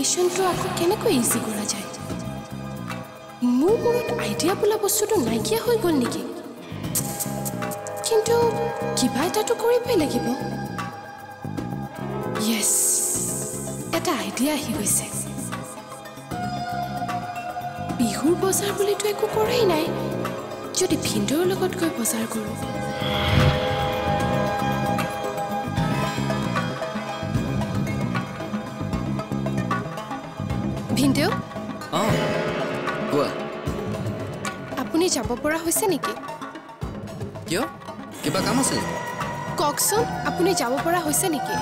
কম্বিনেশ্যনটো আকৌ কেনেকৈ ইজি কৰা যায় মোৰ মনত আইডিয়া বোলা বস্তুটো নাইকিয়া হৈ গ'ল নেকি কিন্তু কিবা এটাতো কৰিবই লাগিব য়েছ এটা আইডিয়া আহি গৈছে বিহুৰ বজাৰ বুলিতো একো কৰাই নাই যদি ভিন্দৰ লগত গৈ বজাৰ কৰোঁ ভিন্দু কোৱা আপুনি যাব পৰা হৈছে নেকি কিয় কিবা কাম আছে কওকচোন আপুনি যাব পৰা হৈছে নেকি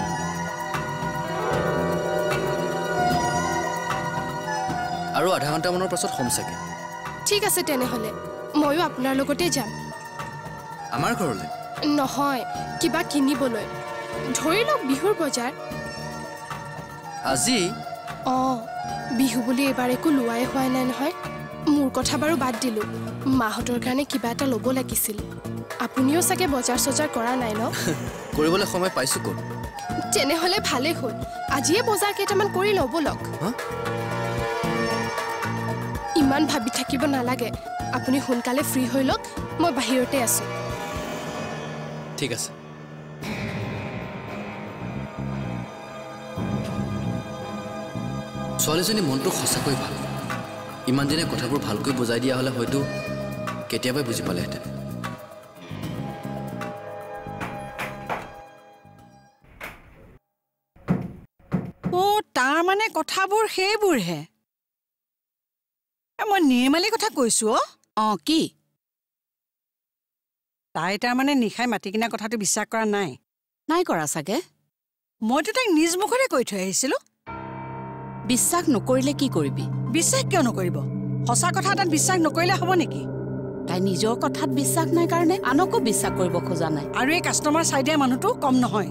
আৰু আধা ঘণ্টামানৰ পাছত হ'ম চাগে ঠিক আছে তেনেহ'লে ময়ো আপোনাৰ লগতে যাম আমাৰ ঘৰলৈ নহয় কিবা কিনিবলৈ ধৰি লওক বিহুৰ বজাৰ আজি বিহু বুলি এবাৰ একো লোৱাই হোৱা নাই নহয় মোৰ কথা বাৰু বাদ দিলোঁ মাহঁতৰ কাৰণে কিবা এটা ল'ব লাগিছিল আপুনিও চাগে বজাৰ চজাৰ কৰা নাই ন কৰিবলৈ সময় পাইছোঁ ক'ত তেনেহ'লে ভালেই হ'ল আজিয়ে বজাৰ কেইটামান কৰি লওঁ ব'লক ইমান ভাবি থাকিব নালাগে আপুনি সোনকালে ফ্ৰী হৈ লওক মই বাহিৰতে আছোঁ ঠিক আছে ছোৱালীজনী মনটো সঁচাকৈ ভাল ইমান দিনে কথাবোৰ ভালকৈ বুজাই দিয়া হ'লে হয়তো কেতিয়াবাই বুজি পালেহেঁতেন তাৰ মানে কথাবোৰ সেইবোৰহে মই নিৰ্মালি কথা কৈছো কি তাই তাৰ মানে নিশাই মাটি কিনা কথাটো বিশ্বাস কৰা নাই কৰা চাগে মইতো তাইক নিজ মুখৰে কৈ থৈ আহিছিলো বিশ্বাস নকৰিলে কি কৰিবি বিশ্বাস কিয় নকৰিব সঁচা কথা এটাত বিশ্বাস নকৰিলে হ'ব নেকি তাই নিজৰ কথাত বিশ্বাস নাই কাৰণে আনকো বিশ্বাস কৰিব খোজা নাই আৰু এই কাষ্টমাৰ চাই দিয়া মানুহটো কম নহয়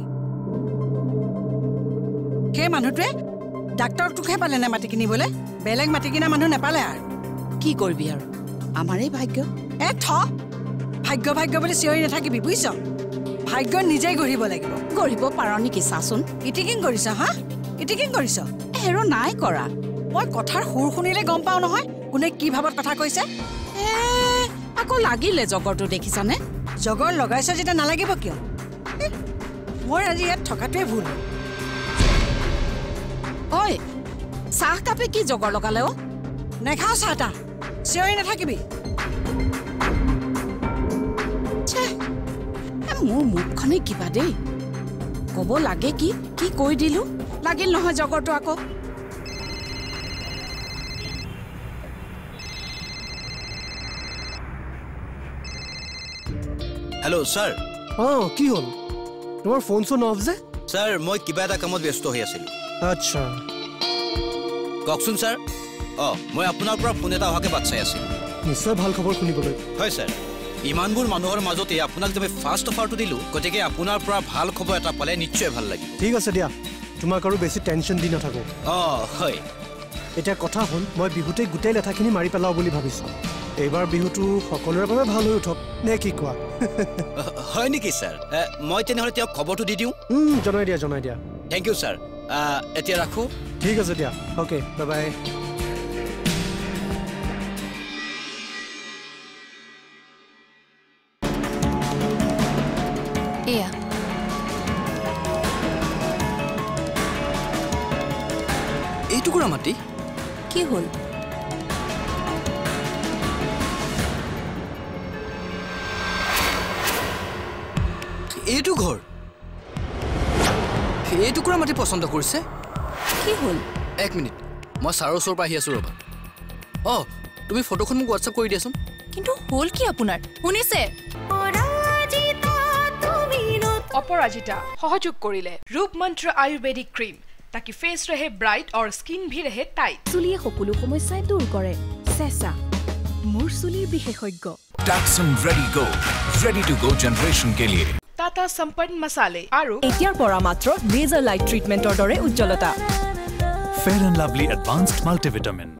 সেই মানুহটোৱে ডাক্তৰটোকহে পালে নে মাটি কিনিবলৈ বেলেগ মাটি কিনা মানুহ নেপালে আৰু কি কৰিবি আৰু আমাৰেই ভাগ্য ভাগ্য ভাগ্য বুলি চিঞৰি নাথাকিবি বুজিছ ভাগ্য নিজেই গঢ়িব লাগিব গঢ়িব পাৰ নেকি চাচোন ইটিকিং কৰিছ ইটিকিং কৰিছ হেৰো নাই কৰা মই কথাৰ সুৰ শুনিলে গম পাওঁ নহয় কোনে কি ভাৱত কথা কৈছে আকৌ লাগিলে জগৰটো দেখিছানে জগৰ লগাইছ যেতিয়া নালাগিব কিয় মই আজি ইয়াত থকাটোৱে ভুল ঐ চাহ কাপে কি জগৰ লগালে নেখাওঁ চাহ তাহ চিঞৰি নাথাকিবি মোৰ মুখখনে কিবা দেই ক'ব লাগে কি কৈ দিলো লাগিল নহয় জগৰটো আকৌ হেল্ল' ছাৰ কি হ'ল তোমাৰ ফোন চোন অফ যে ছাৰ মই কিবা এটা কামত ব্যস্ত হৈ আছিলোঁ আচ্ছা কওকচোন ছাৰ মই আপোনাৰ পৰা ফোন এটা অহাকে বাট চাই আছিলোঁ নিশ্চয় ভাল খবৰ শুনিবলৈ হয় ছাৰ ইমানবোৰ মানুহৰ মাজতে আপোনাক যে মই ফাৰ্ষ্ট অফাৰটো দিলোঁ গতিকে আপোনাৰ পৰা ভাল খবৰ এটা পালে নিশ্চয় ভাল লাগিব ঠিক আছে দিয়া তোমাক আৰু বেছি টেনশ্যন দি নাথাকোঁ হয় এতিয়া কথা হ'ল মই বিহুতেই গোটেই লেঠাখিনি মাৰি পেলাওঁ বুলি ভাবিছোঁ এইবাৰ বিহুটো সকলোৰে বাবে ভাল হৈ উঠক নে কি কোৱা হয় নেকি ছাৰ মই তেনেহ'লে তেওঁক খবৰটো দি দিওঁ জনাই দিয়া থেংক ইউ ছাৰ এতিয়া ৰাখোঁ ঠিক আছে দিয়া অ'কে বাই বাই এয়া এই টুকুৰা মাটি কি হ'ল এইটো ঘৰ এই টুকুৰা মাটি পচন্দ কৰিছে কি হ'ল 1 মিনিট মই ছাৰৰ ওচৰৰ পৰা আহি আছোঁ ৰ'বা তুমি ফটোখন মোক হোৱাটছআপ কৰি দিয়াচোন কিন্তু হ'ল কি আপোনাৰ শুনিছে अपराजिता सहयोग करिले रूप मंत्र आयुर्वेदिक क्रीम ताकि फेस रहे ब्राइट और स्किन भी रहे टाइट चुलिए सकलो समस्या दूर करे सेसा मोर चुलिर विशेषज्ञ टैक्सन रेडी टू गो जनरेशन के लिए टाटा संपन्न मसाले आरो एटियार परा मात्र लेजर लाइट ट्रीटमेंटर दरे उज्जलता Fair and Lovely advanced multivitamin